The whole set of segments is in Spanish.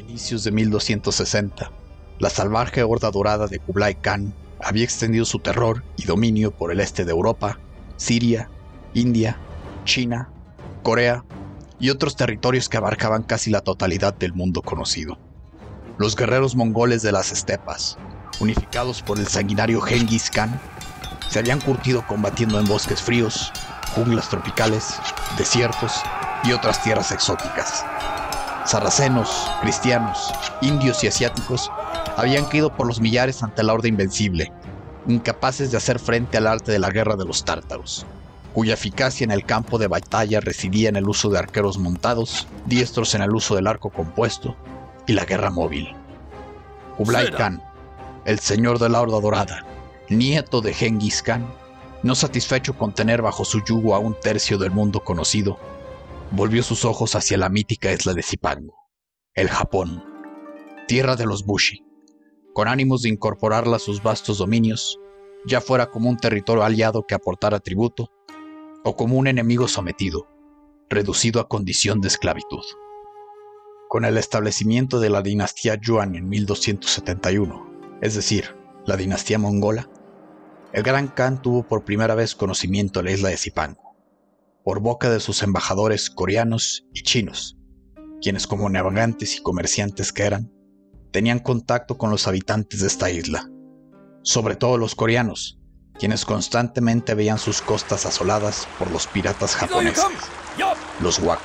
inicios de 1260, la salvaje horda dorada de Kublai Khan había extendido su terror y dominio por el este de Europa, Siria, India, China, Corea y otros territorios que abarcaban casi la totalidad del mundo conocido. Los guerreros mongoles de las estepas, unificados por el sanguinario Genghis Khan, se habían curtido combatiendo en bosques fríos, junglas tropicales, desiertos y otras tierras exóticas. Sarracenos, cristianos, indios y asiáticos habían caído por los millares ante la horda invencible, incapaces de hacer frente al arte de la guerra de los tártaros, cuya eficacia en el campo de batalla residía en el uso de arqueros montados, diestros en el uso del arco compuesto y la guerra móvil. Kublai Khan, el señor de la Horda Dorada, nieto de Genghis Khan, no satisfecho con tener bajo su yugo a un tercio del mundo conocido, volvió sus ojos hacia la mítica isla de Zipango, el Japón, tierra de los Bushi, con ánimos de incorporarla a sus vastos dominios, ya fuera como un territorio aliado que aportara tributo, o como un enemigo sometido, reducido a condición de esclavitud. Con el establecimiento de la dinastía Yuan en 1271, es decir, la dinastía mongola, el Gran Khan tuvo por primera vez conocimiento de la isla de Zipango, por boca de sus embajadores coreanos y chinos, quienes como navegantes y comerciantes que eran, tenían contacto con los habitantes de esta isla, sobre todo los coreanos, quienes constantemente veían sus costas asoladas por los piratas japoneses, los Waku.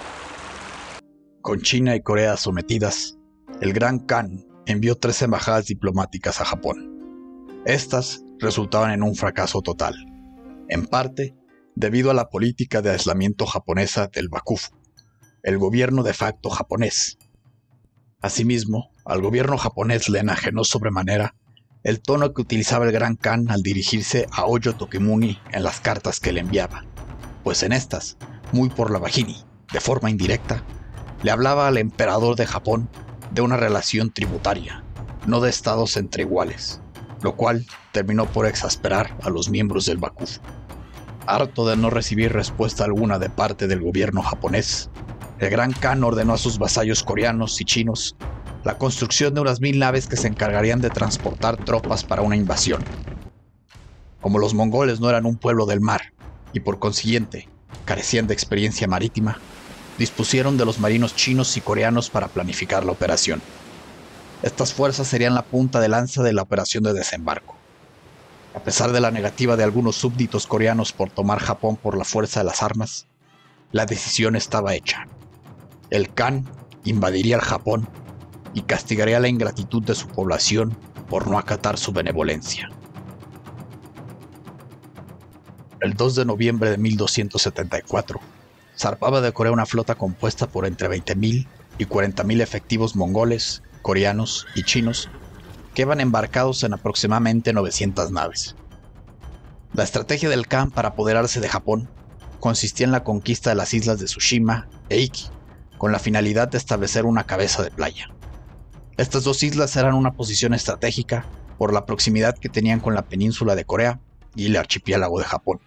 Con China y Corea sometidas, el Gran Khan envió 3 embajadas diplomáticas a Japón. Estas resultaban en un fracaso total, en parte debido a la política de aislamiento japonesa del Bakufu, el gobierno de facto japonés. Asimismo, al gobierno japonés le enajenó sobremanera el tono que utilizaba el Gran Khan al dirigirse a Oyo Tokimuni en las cartas que le enviaba, pues en estas, muy por la bajini, de forma indirecta, le hablaba al emperador de Japón de una relación tributaria, no de estados entre iguales, lo cual terminó por exasperar a los miembros del Bakufu. Harto de no recibir respuesta alguna de parte del gobierno japonés, el Gran Khan ordenó a sus vasallos coreanos y chinos la construcción de unas 1000 naves que se encargarían de transportar tropas para una invasión. Como los mongoles no eran un pueblo del mar y por consiguiente carecían de experiencia marítima, dispusieron de los marinos chinos y coreanos para planificar la operación. Estas fuerzas serían la punta de lanza de la operación de desembarco. A pesar de la negativa de algunos súbditos coreanos por tomar Japón por la fuerza de las armas, la decisión estaba hecha. El Khan invadiría el Japón y castigaría la ingratitud de su población por no acatar su benevolencia. El 2 de noviembre de 1274, zarpaba de Corea una flota compuesta por entre 20.000 y 40.000 efectivos mongoles, coreanos y chinos que iban embarcados en aproximadamente 900 naves. La estrategia del Khan para apoderarse de Japón consistía en la conquista de las islas de Tsushima e Iki, con la finalidad de establecer una cabeza de playa. Estas 2 islas eran una posición estratégica por la proximidad que tenían con la península de Corea y el archipiélago de Japón.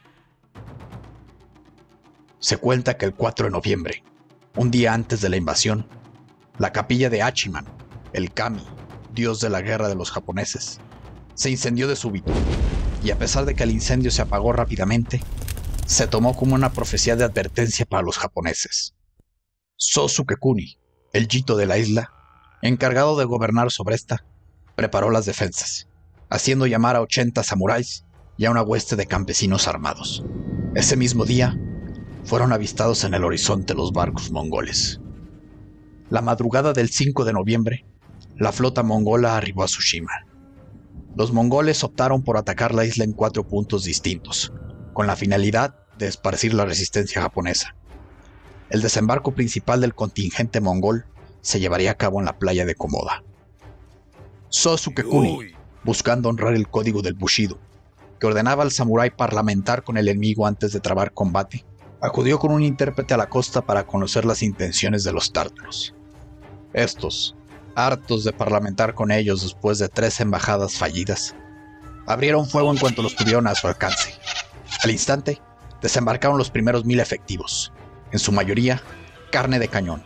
Se cuenta que el 4 de noviembre, un día antes de la invasión, la capilla de Hachiman, el kami, dios de la guerra de los japoneses, se incendió de súbito, y a pesar de que el incendio se apagó rápidamente, se tomó como una profecía de advertencia para los japoneses. So Sukekuni, el Jito de la isla, encargado de gobernar sobre esta, preparó las defensas, haciendo llamar a 80 samuráis y a una hueste de campesinos armados. Ese mismo día, fueron avistados en el horizonte los barcos mongoles. La madrugada del 5 de noviembre, la flota mongola arribó a Tsushima. Los mongoles optaron por atacar la isla en 4 puntos distintos, con la finalidad de esparcir la resistencia japonesa. El desembarco principal del contingente mongol se llevaría a cabo en la playa de Komoda. So Sukekuni, buscando honrar el código del Bushido, que ordenaba al samurái parlamentar con el enemigo antes de trabar combate, acudió con un intérprete a la costa para conocer las intenciones de los tártaros. Estos, hartos de parlamentar con ellos después de 3 embajadas fallidas, abrieron fuego en cuanto los tuvieron a su alcance. Al instante, desembarcaron los primeros 1000 efectivos, en su mayoría carne de cañón,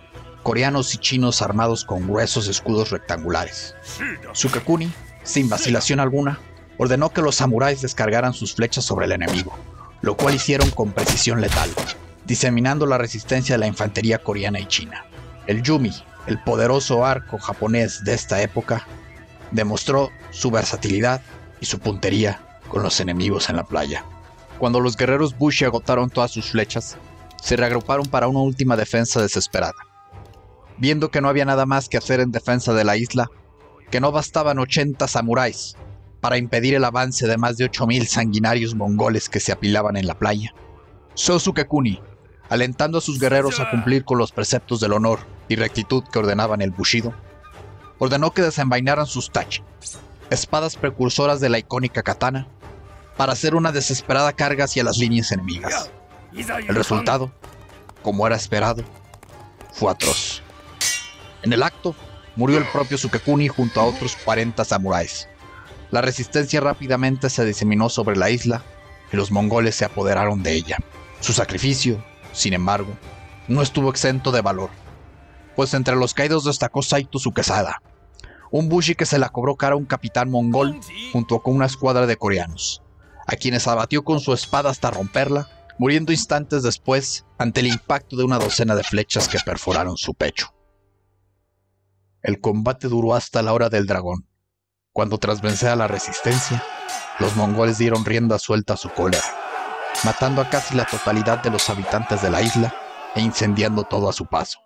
coreanos y chinos armados con gruesos escudos rectangulares. Sukekuni, sin vacilación alguna, ordenó que los samuráis descargaran sus flechas sobre el enemigo, lo cual hicieron con precisión letal, diseminando la resistencia de la infantería coreana y china. El Yumi, el poderoso arco japonés de esta época, demostró su versatilidad y su puntería con los enemigos en la playa. Cuando los guerreros Bushi agotaron todas sus flechas, se reagruparon para una última defensa desesperada. Viendo que no había nada más que hacer en defensa de la isla, que no bastaban 80 samuráis para impedir el avance de más de 8000 sanguinarios mongoles que se apilaban en la playa, Sou Sukekuni, alentando a sus guerreros a cumplir con los preceptos del honor y rectitud que ordenaban el Bushido, ordenó que desenvainaran sus tachi, espadas precursoras de la icónica katana, para hacer una desesperada carga hacia las líneas enemigas. El resultado, como era esperado, fue atroz. En el acto, murió el propio Sukekuni junto a otros 40 samuráis. La resistencia rápidamente se diseminó sobre la isla y los mongoles se apoderaron de ella. Su sacrificio, sin embargo, no estuvo exento de valor, pues entre los caídos destacó Saito Sukezada, un bushi que se la cobró cara a un capitán mongol junto con una escuadra de coreanos, a quienes abatió con su espada hasta romperla, muriendo instantes después ante el impacto de una docena de flechas que perforaron su pecho. El combate duró hasta la hora del dragón, cuando tras vencer a la resistencia, los mongoles dieron rienda suelta a su cólera, matando a casi la totalidad de los habitantes de la isla e incendiando todo a su paso.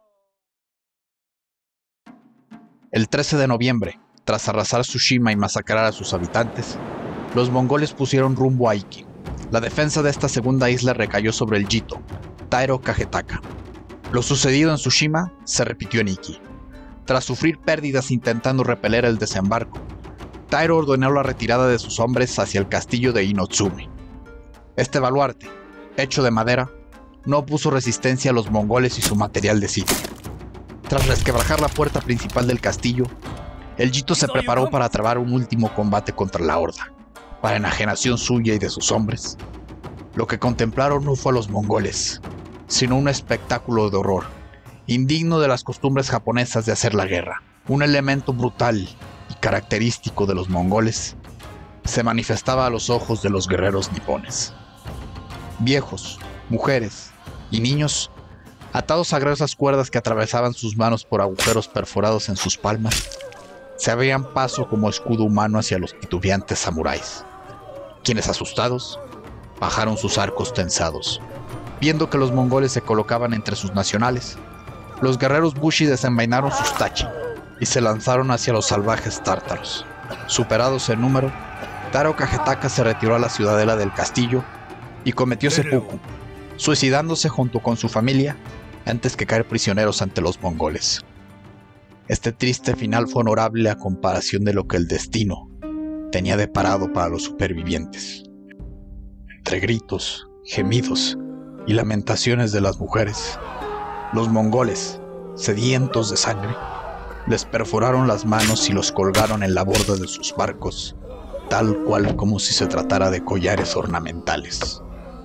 El 13 de noviembre, tras arrasar Tsushima y masacrar a sus habitantes, los mongoles pusieron rumbo a Iki. La defensa de esta segunda isla recayó sobre el Jito, Tairo Kagetaka. Lo sucedido en Tsushima se repitió en Iki. Tras sufrir pérdidas intentando repeler el desembarco, Tairo ordenó la retirada de sus hombres hacia el castillo de Inotsume. Este baluarte, hecho de madera, no opuso resistencia a los mongoles y su material de sitio. Tras resquebrajar la puerta principal del castillo, el Jito se preparó para trabar un último combate contra la horda. Para enajenación suya y de sus hombres, lo que contemplaron no fue a los mongoles, sino un espectáculo de horror, indigno de las costumbres japonesas de hacer la guerra. Un elemento brutal y característico de los mongoles se manifestaba a los ojos de los guerreros nipones. Viejos, mujeres y niños, atados a gruesas cuerdas que atravesaban sus manos por agujeros perforados en sus palmas, se abrían paso como escudo humano hacia los titubeantes samuráis, quienes asustados bajaron sus arcos tensados. Viendo que los mongoles se colocaban entre sus nacionales, los guerreros Bushi desenvainaron sus tachi y se lanzaron hacia los salvajes tártaros. Superados en número, Tairo Kagetaka se retiró a la ciudadela del castillo y cometió seppuku, suicidándose junto con su familia antes que caer prisioneros ante los mongoles. Este triste final fue honorable a comparación de lo que el destino tenía deparado para los supervivientes. Entre gritos, gemidos y lamentaciones de las mujeres, los mongoles, sedientos de sangre, les perforaron las manos y los colgaron en la borda de sus barcos, tal cual como si se tratara de collares ornamentales.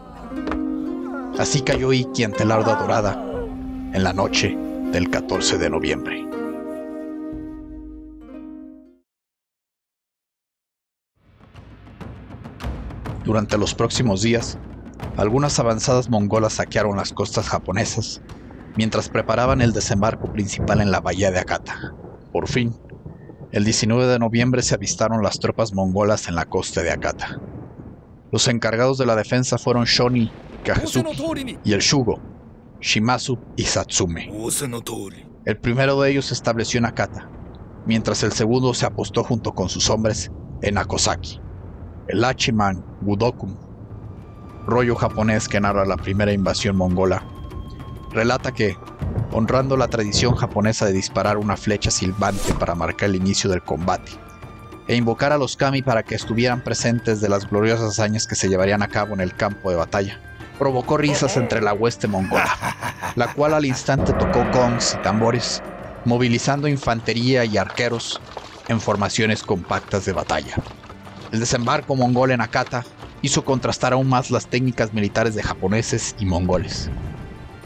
Así cayó Iki ante la horda dorada en la noche del 14 de noviembre. Durante los próximos días, algunas avanzadas mongolas saquearon las costas japonesas mientras preparaban el desembarco principal en la bahía de Akata. Por fin, el 19 de noviembre se avistaron las tropas mongolas en la costa de Akata. Los encargados de la defensa fueron Shoni Kagesuki y el Shugo, Shimazu y Satsume. El primero de ellos se estableció en Akata, mientras el segundo se apostó junto con sus hombres en Akosaki. El Hachiman Budokun, rollo japonés que narra la primera invasión mongola, relata que, honrando la tradición japonesa de disparar una flecha silbante para marcar el inicio del combate, e invocar a los kami para que estuvieran presentes de las gloriosas hazañas que se llevarían a cabo en el campo de batalla, provocó risas entre la hueste mongola, la cual al instante tocó gongs y tambores, movilizando infantería y arqueros en formaciones compactas de batalla. El desembarco mongol en Akata hizo contrastar aún más las técnicas militares de japoneses y mongoles.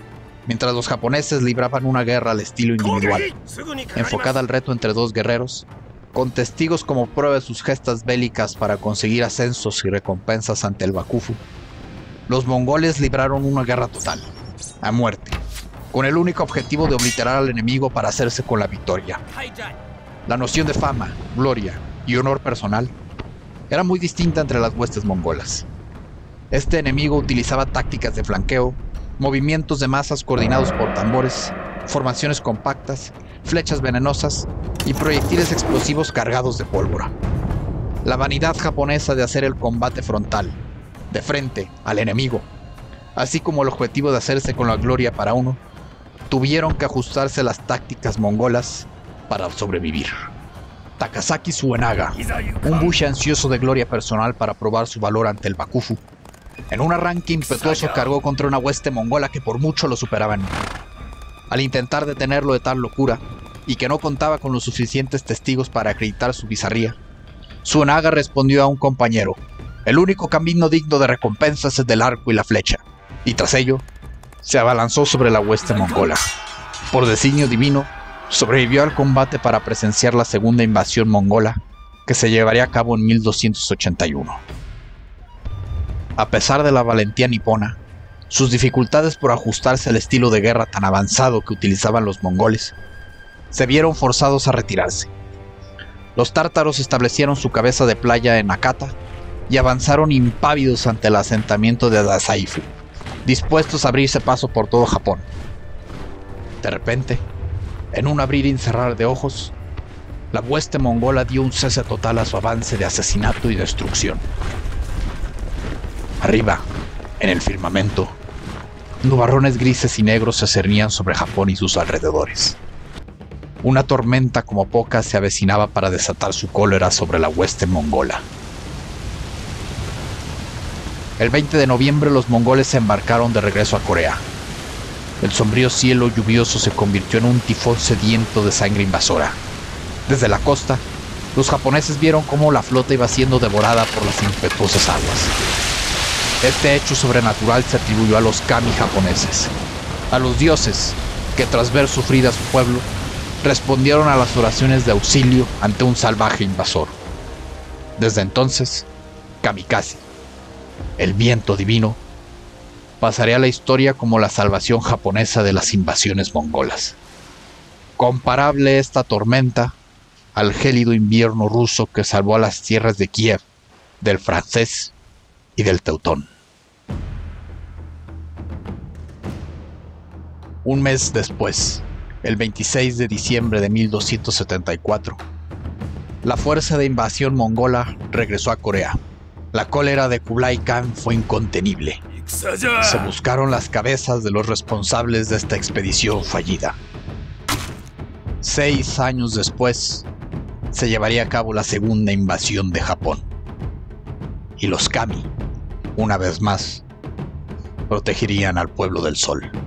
Mientras los japoneses libraban una guerra al estilo individual, enfocada al reto entre dos guerreros, con testigos como prueba de sus gestas bélicas para conseguir ascensos y recompensas ante el Bakufu, los mongoles libraron una guerra total, a muerte, con el único objetivo de obliterar al enemigo para hacerse con la victoria. La noción de fama, gloria y honor personal era muy distinta entre las huestes mongolas. Este enemigo utilizaba tácticas de flanqueo, movimientos de masas coordinados por tambores, formaciones compactas, flechas venenosas y proyectiles explosivos cargados de pólvora. La vanidad japonesa de hacer el combate frontal, de frente al enemigo, así como el objetivo de hacerse con la gloria para uno, tuvieron que ajustarse a las tácticas mongolas para sobrevivir. Takasaki Suenaga, un bushi ansioso de gloria personal para probar su valor ante el Bakufu, en un arranque impetuoso cargó contra una hueste mongola que por mucho lo superaba en número. Al intentar detenerlo de tal locura, y que no contaba con los suficientes testigos para acreditar su bizarría, Suenaga respondió a un compañero: el único camino digno de recompensas es del arco y la flecha, y tras ello, se abalanzó sobre la hueste mongola. Por designio divino, sobrevivió al combate para presenciar la segunda invasión mongola, que se llevaría a cabo en 1281. A pesar de la valentía nipona, sus dificultades por ajustarse al estilo de guerra tan avanzado que utilizaban los mongoles, se vieron forzados a retirarse. Los tártaros establecieron su cabeza de playa en Akata y avanzaron impávidos ante el asentamiento de Dazaifu, dispuestos a abrirse paso por todo Japón. De repente, en un abrir y cerrar de ojos, la hueste mongola dio un cese total a su avance de asesinato y destrucción. Arriba, en el firmamento, nubarrones grises y negros se cernían sobre Japón y sus alrededores. Una tormenta como pocas se avecinaba para desatar su cólera sobre la hueste mongola. El 20 de noviembre los mongoles se embarcaron de regreso a Corea. El sombrío cielo lluvioso se convirtió en un tifón sediento de sangre invasora. Desde la costa, los japoneses vieron cómo la flota iba siendo devorada por las impetuosas aguas. Este hecho sobrenatural se atribuyó a los kami japoneses, a los dioses que tras ver sufrir a su pueblo, respondieron a las oraciones de auxilio ante un salvaje invasor. Desde entonces, Kamikaze, el viento divino, pasaría a la historia como la salvación japonesa de las invasiones mongolas. Comparable esta tormenta al gélido invierno ruso que salvó a las tierras de Kiev del francés y del teutón. Un mes después, el 26 de diciembre de 1274, la fuerza de invasión mongola regresó a Corea. La cólera de Kublai Khan fue incontenible. Se buscaron las cabezas de los responsables de esta expedición fallida. 6 años después, se llevaría a cabo la segunda invasión de Japón. Y los kami, una vez más, protegerían al pueblo del sol.